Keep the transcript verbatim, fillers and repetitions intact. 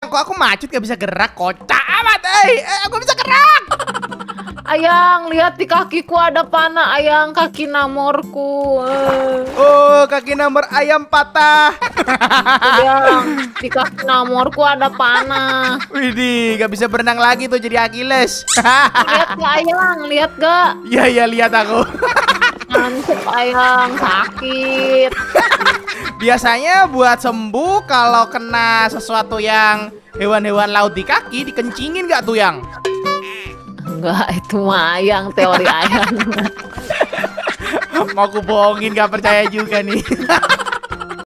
kok aku macet gak bisa gerak, kocak amat. Eh, eh aku bisa gerak. Ayang, lihat di kakiku ada panah, Ayang, kaki namorku. Eh. Oh, kaki nomor ayam patah. Ayang, di kaki namorku ada panah. Widih, gak bisa berenang lagi tuh jadi Achilles. Lihat gak, Ayang? Lihat gak? Iya, iya lihat aku. Nancep, Ayang, sakit. Biasanya buat sembuh kalau kena sesuatu yang hewan-hewan laut di kaki dikencingin gak tuh yang? Enggak, itu mah Ayang, teori Ayang. Mau aku bohongin gak percaya juga nih.